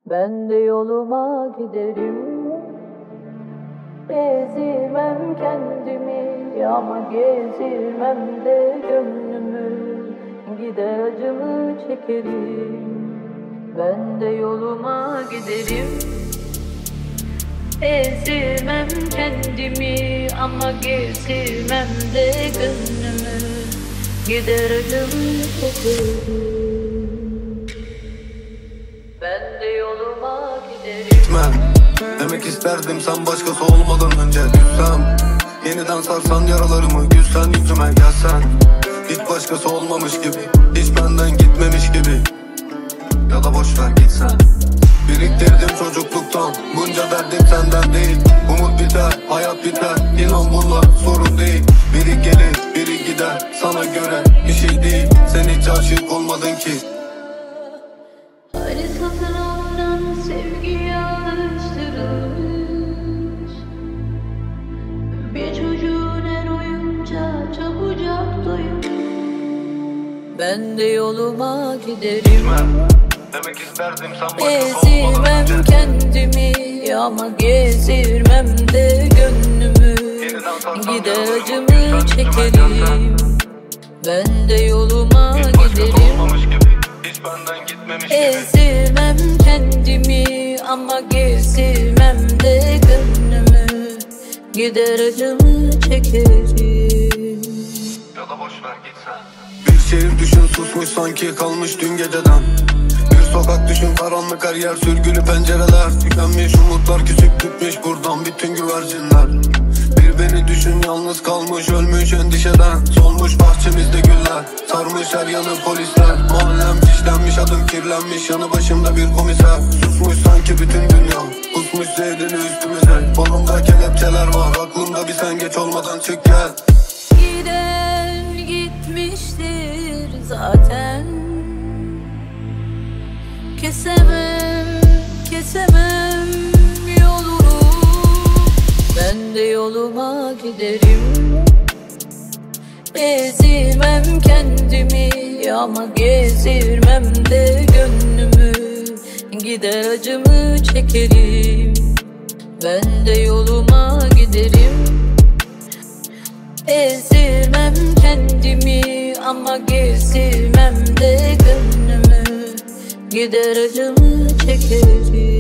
Ben de yoluma giderim, ezmem kendimi ama gezirmem de gönlümü. Gider acımı çekerim. Ben de yoluma giderim, ezmem kendimi ama gezirmem de gönlümü. Gider acımı çekerim. Ben de yoluma giderim. Gitmem demek isterdim sen başkası olmadan önce. Düşsem yeniden sarsan yaralarımı, gülsen yüzüme gelsen. Hiç başkası olmamış gibi, hiç benden gitmemiş gibi. Ya da boşver gitsen. Biriktirdim çocukluktan bunca derdim senden değil. Umut biter, hayat biter, inan bunlar sorun değil. Biri gelir, biri gider, sana göre bir şey değil. Sen hiç aşık olmadın ki. Hani satın alınan sevgiye alıştırılmış bir çocuğun her oyunca çabucak doymuş. Ben de yoluma giderim, Gitmem demek isterdim sen başkası olmadan ezmem önce. kendimi ama gezirmem de gönlümü. Gider acımı çekerim. Ben de yoluma giderim, Hiç benden gitmemiş gibi. ezmem kendimi ama gezirmem de gönlümü. Gider acımı çekerim. Ya da boşver gitsen. Bir şehir düşün susmuş sanki kalmış dün geceden. Bir sokak düşün karanlık her yer sürgülü pencereler. Tükenmiş umutlar küçük tutmuş buradan bütün güvercinler. Bir beni düşün yalnız kalmış ölmüş endişeden. Solmuş bahçemizde güller, sarmış her yanı polisler. Mahallem fişlenmiş adım kirlenmiş yanı başımda bir komiser. Susmuş sanki bütün dünya, kusmuş zehrini üstümüze. Kolumda kelepçeler var aklımda bir sen geç olmadan çık gel. Giden gitmiştir zaten. Kesemem yolunu. Ben de yoluma giderim, ezmem kendimi ama gezirmem de gönlümü. Gider acımı çekerim. Ben de yoluma giderim, ezmem kendimi ama gezirmem de gönlümü. Gider acımı çekerim.